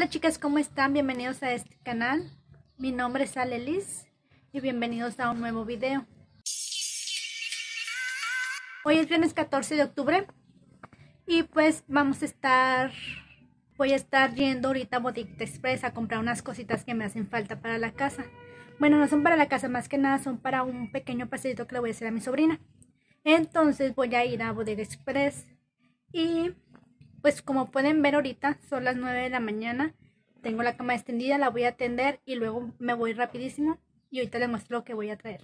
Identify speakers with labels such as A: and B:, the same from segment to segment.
A: Hola chicas, ¿cómo están? Bienvenidos a este canal. Mi nombre es Alelis y bienvenidos a un nuevo video. Hoy es viernes 14 de octubre y pues voy a estar yendo ahorita a Bodeguita Express a comprar unas cositas que me hacen falta para la casa. Bueno, no son para la casa, más que nada son para un pequeño pastelito que le voy a hacer a mi sobrina. Entonces voy a ir a Bodega Express y pues como pueden ver ahorita son las 9 de la mañana. Tengo la cama extendida, la voy a atender y luego me voy rapidísimo y ahorita les muestro lo que voy a traer.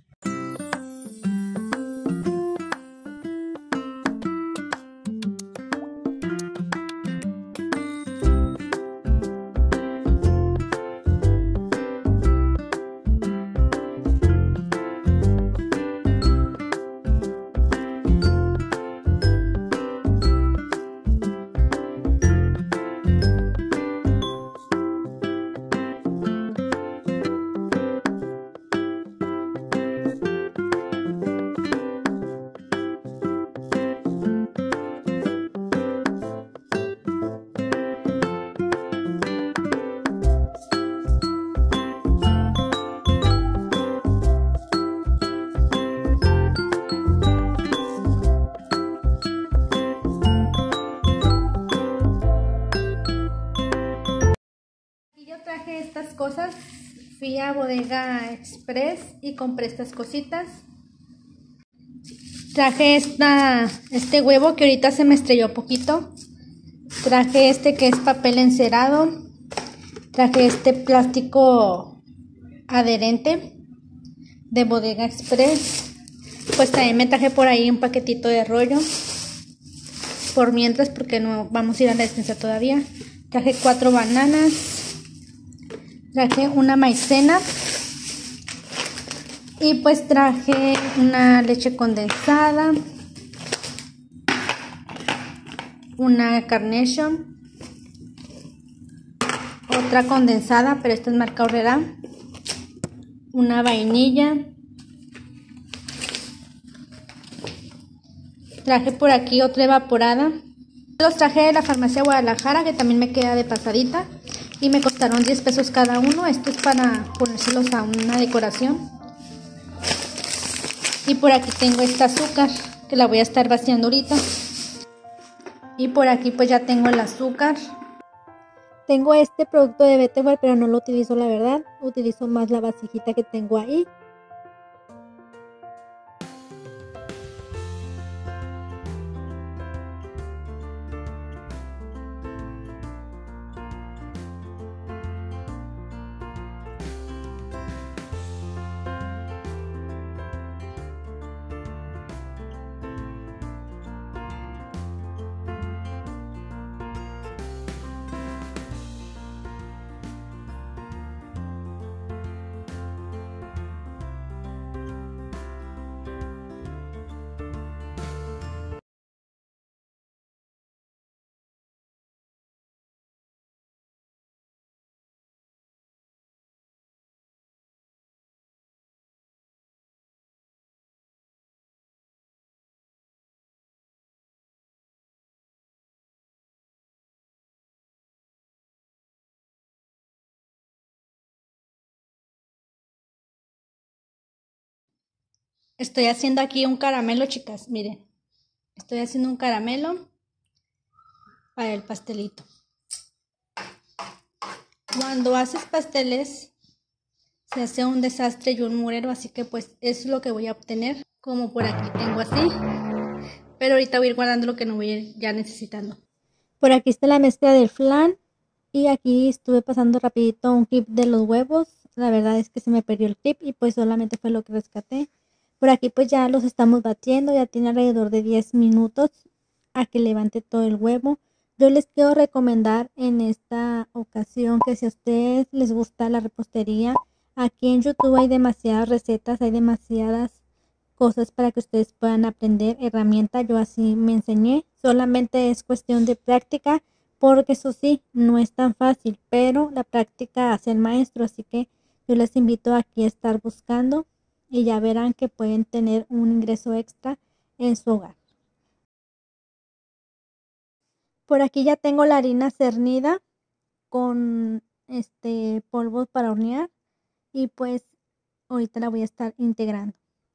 A: Traje estas cosas, fui a Bodega Express y compré estas cositas. Traje este huevo que ahorita se me estrelló poquito. Traje este que es papel encerado. Traje este plástico adherente de Bodega Express. Pues también me traje por ahí un paquetito de rollo. Por mientras, porque no vamos a ir a la despensa todavía. Traje 4 bananas. Traje una maicena y pues traje una leche condensada, una Carnation, otra condensada, pero esta es marca Horrera, una vainilla. Traje por aquí otra evaporada. Los traje de la farmacia Guadalajara, que también me queda de pasadita. Y me costaron 10 pesos cada uno. Esto es para ponérselos a una decoración. Y por aquí tengo esta azúcar que la voy a estar vaciando ahorita. Y por aquí pues ya tengo el azúcar. Tengo este producto de Betterware, pero no lo utilizo, la verdad. Utilizo más la vasijita que tengo ahí. Estoy haciendo aquí un caramelo, chicas, miren. Estoy haciendo un caramelo para el pastelito. Cuando haces pasteles se hace un desastre y un murero, así que pues eso es lo que voy a obtener. Como por aquí tengo así, pero ahorita voy a ir guardando lo que no voy a ir ya necesitando. Por aquí está la mezcla del flan y aquí estuve pasando rapidito un clip de los huevos. La verdad es que se me perdió el clip y pues solamente fue lo que rescaté. Por aquí pues ya los estamos batiendo, ya tiene alrededor de 10 minutos a que levante todo el huevo. Yo les quiero recomendar en esta ocasión que si a ustedes les gusta la repostería, aquí en YouTube hay demasiadas recetas, hay demasiadas cosas para que ustedes puedan aprender, herramientas. Yo así me enseñé, solamente es cuestión de práctica, porque eso sí, no es tan fácil, pero la práctica hace el maestro, así que yo les invito aquí a estar buscando y ya verán que pueden tener un ingreso extra en su hogar. Por aquí ya tengo la harina cernida con polvos para hornear y pues ahorita la voy a estar integrando.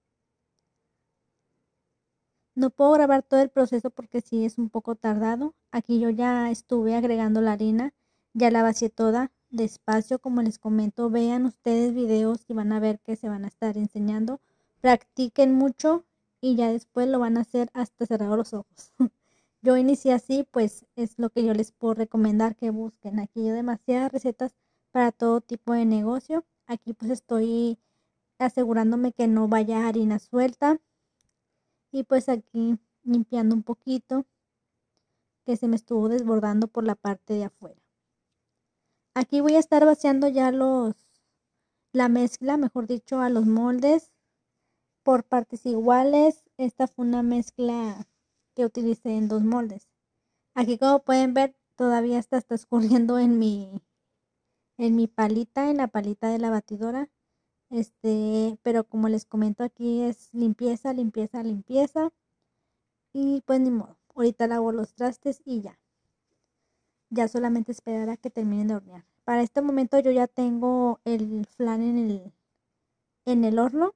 A: No puedo grabar todo el proceso porque sí es un poco tardado. Aquí yo ya estuve agregando la harina, ya la vacié toda despacio, como les comento. Vean ustedes videos y van a ver que se van a estar enseñando. Practiquen mucho y ya después lo van a hacer hasta cerrados los ojos. Yo inicié así, pues es lo que yo les puedo recomendar que busquen. Aquí hay demasiadas recetas para todo tipo de negocio. Aquí pues estoy asegurándome que no vaya harina suelta. Y pues aquí limpiando un poquito que se me estuvo desbordando por la parte de afuera. Aquí voy a estar vaciando ya la mezcla, mejor dicho, a los moldes por partes iguales. Esta fue una mezcla que utilicé en 2 moldes. Aquí, como pueden ver, todavía está escurriendo en mi palita, en la palita de la batidora. Pero como les comento, aquí es limpieza, limpieza, limpieza. Y pues ni modo, ahorita lavo los trastes y ya. Ya solamente esperar a que terminen de hornear. Para este momento yo ya tengo el flan en el horno.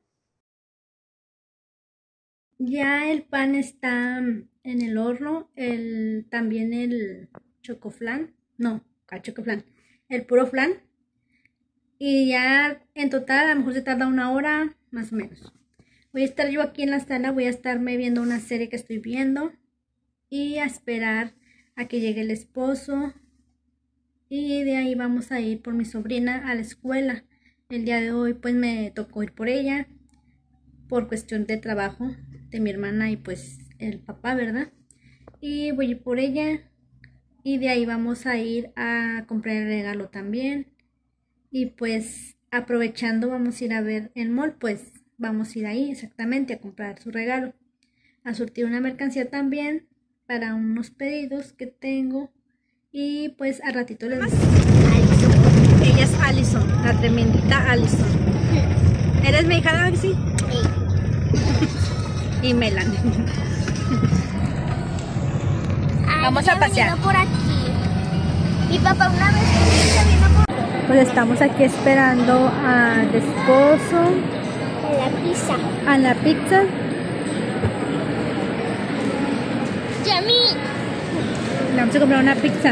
A: Ya el pan está en el horno, también el chocoflan, no, el chocoflan, el puro flan. Y ya en total a lo mejor se tarda 1 hora, más o menos. Voy a estar yo aquí en la sala, voy a estarme viendo una serie que estoy viendo y a esperar a que llegue el esposo. Y de ahí vamos a ir por mi sobrina a la escuela. El día de hoy pues me tocó ir por ella por cuestión de trabajo de mi hermana y pues el papá, ¿verdad? Y voy a ir por ella y de ahí vamos a ir a comprar el regalo también. Y pues aprovechando vamos a ir a ver el mall, pues vamos a ir ahí exactamente a comprar su regalo, a surtir una mercancía también para unos pedidos que tengo. Y pues al ratito les digo. Ella es Alison, la tremendita Alison. ¿Eres mi hija, Daxi? Sí. Y Melanie. Vamos a pasear.
B: Por aquí. Mi papá una vez vino por...
A: Pues estamos aquí esperando al esposo.
B: A la pizza.
A: A la pizza.
B: Yami.
A: Vamos a comprar una pizza.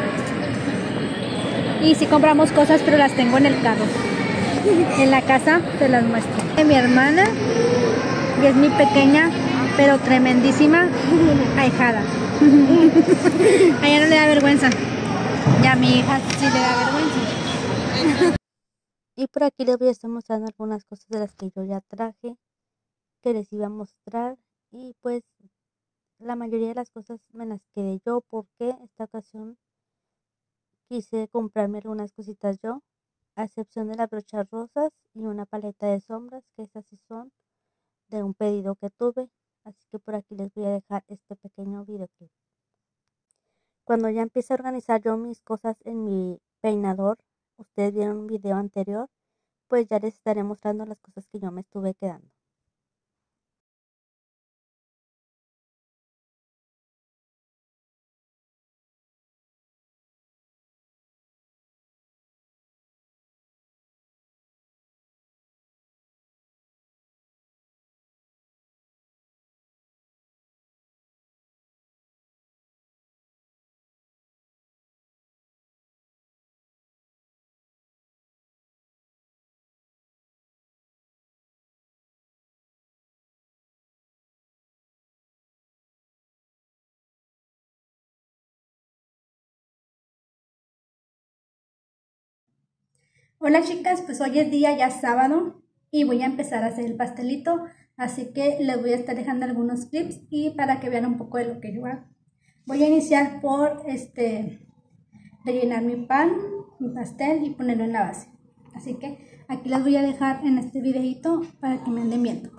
A: Y sí compramos cosas, pero las tengo en el carro. En la casa se las muestro. De mi hermana, y es mi pequeña, pero tremendísima ahijada. A ella no le da vergüenza. Y a mi hija sí le da vergüenza.
C: Y por aquí les voy a estar mostrando algunas cosas de las que yo ya traje, que les iba a mostrar. Y pues la mayoría de las cosas me las quedé yo, porque esta ocasión quise comprarme algunas cositas yo, a excepción de las brochas rosas y una paleta de sombras, que esas sí son de un pedido que tuve. Así que por aquí les voy a dejar este pequeño videoclip. Cuando ya empiece a organizar yo mis cosas en mi peinador, ustedes vieron un video anterior, pues ya les estaré mostrando las cosas que yo me estuve quedando.
A: Hola chicas, pues hoy es día ya sábado y voy a empezar a hacer el pastelito, así que les voy a estar dejando algunos clips y para que vean un poco de lo que yo hago. Voy a iniciar por rellenar mi pan, mi pastel y ponerlo en la base. Así que aquí las voy a dejar en este videito para que me anden viendo.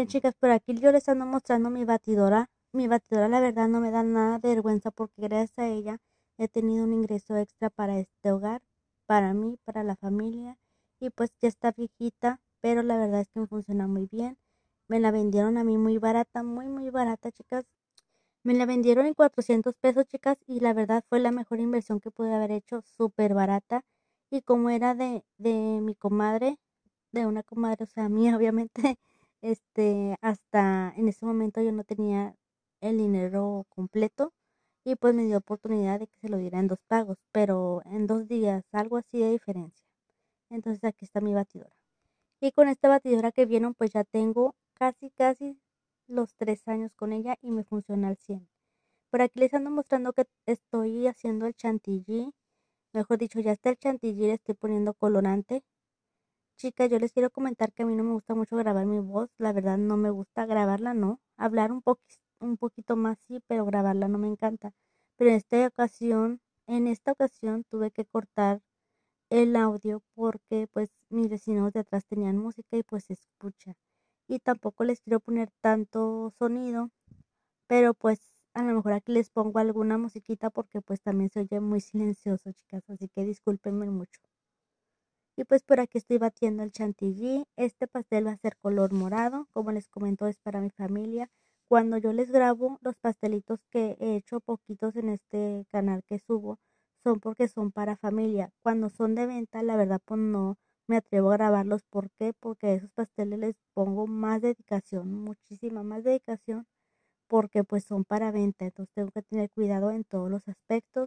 C: Bien, chicas, por aquí yo les ando mostrando mi batidora. Mi batidora, la verdad, no me da nada de vergüenza porque gracias a ella he tenido un ingreso extra para este hogar, para mí, para la familia. Y pues ya está viejita, pero la verdad es que me funciona muy bien. Me la vendieron a mí muy barata, muy, muy barata, chicas. Me la vendieron en 400 pesos, chicas, y la verdad fue la mejor inversión que pude haber hecho, súper barata. Y como era de mi comadre, de una comadre, o sea, mía, obviamente, hasta en ese momento yo no tenía el dinero completo y pues me dio oportunidad de que se lo diera en 2 pagos, pero en 2 días, algo así de diferencia. Entonces aquí está mi batidora. Y con esta batidora que vieron, pues ya tengo casi, casi los 3 años con ella y me funciona al 100. Por aquí les ando mostrando que estoy haciendo el chantilly. Mejor dicho, ya está el chantilly, le estoy poniendo colorante. Chicas, yo les quiero comentar que a mí no me gusta mucho grabar mi voz. La verdad no me gusta grabarla, no. Hablar un poquito más sí, pero grabarla no me encanta. Pero en esta ocasión tuve que cortar el audio porque pues mis vecinos de atrás tenían música y pues se escucha. Y tampoco les quiero poner tanto sonido, pero pues a lo mejor aquí les pongo alguna musiquita porque pues también se oye muy silencioso, chicas, así que discúlpenme mucho. Y pues por aquí estoy batiendo el chantilly. Este pastel va a ser color morado, como les comento es para mi familia. Cuando yo les grabo los pastelitos que he hecho poquitos en este canal que subo, son porque son para familia. Cuando son de venta, la verdad pues no me atrevo a grabarlos. ¿Por qué? Porque a esos pasteles les pongo más dedicación, muchísima más dedicación, porque pues son para venta. Entonces tengo que tener cuidado en todos los aspectos.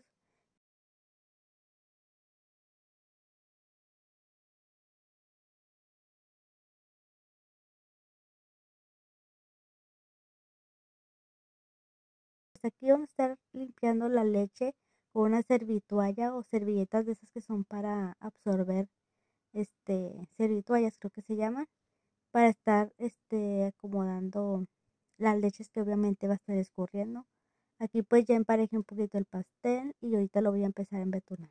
C: Pues aquí vamos a estar limpiando la leche con una servitualla o servilletas de esas que son para absorber, servituallas creo que se llaman, para estar, acomodando las leches que obviamente va a estar escurriendo. Aquí pues ya emparejé un poquito el pastel y ahorita lo voy a empezar a embetunar.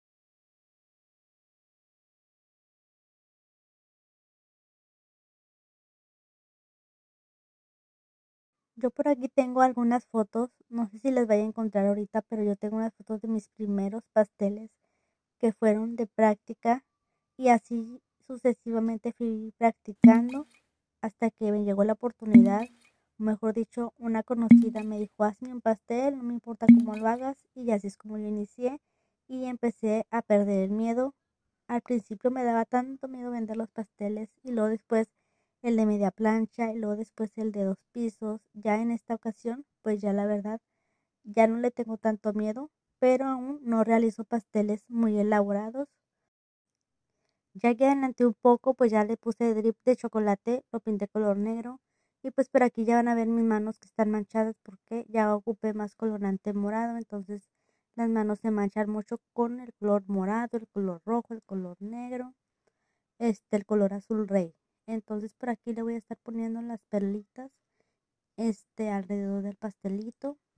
C: Yo por aquí tengo algunas fotos, no sé si las vaya a encontrar ahorita, pero yo tengo unas fotos de mis primeros pasteles que fueron de práctica y así sucesivamente fui practicando hasta que me llegó la oportunidad, o mejor dicho, una conocida me dijo, hazme un pastel, no me importa cómo lo hagas, y así es como yo inicié y empecé a perder el miedo. Al principio me daba tanto miedo vender los pasteles y luego después el de media plancha y luego después el de 2 pisos. Ya en esta ocasión, pues ya la verdad, ya no le tengo tanto miedo, pero aún no realizo pasteles muy elaborados. Ya que adelanté un poco, pues ya le puse drip de chocolate, lo pinté color negro. Y pues por aquí ya van a ver mis manos que están manchadas porque ya ocupé más colorante morado. Entonces las manos se manchan mucho con el color morado, el color rojo, el color negro, el color azul rey. Entonces por aquí le voy a estar poniendo las perlitas, alrededor del pastelito.